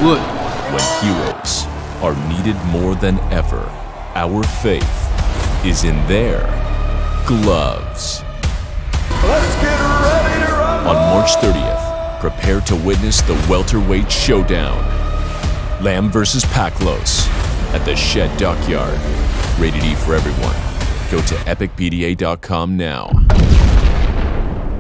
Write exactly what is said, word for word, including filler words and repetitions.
Wood. When heroes are needed more than ever, our faith is in their gloves. Let's get ready to run. On March thirtieth, prepare to witness the welterweight showdown. Lambe versus Paklos at the ShedDockyard. Rated E for everyone. Go to epic p d a dot com now.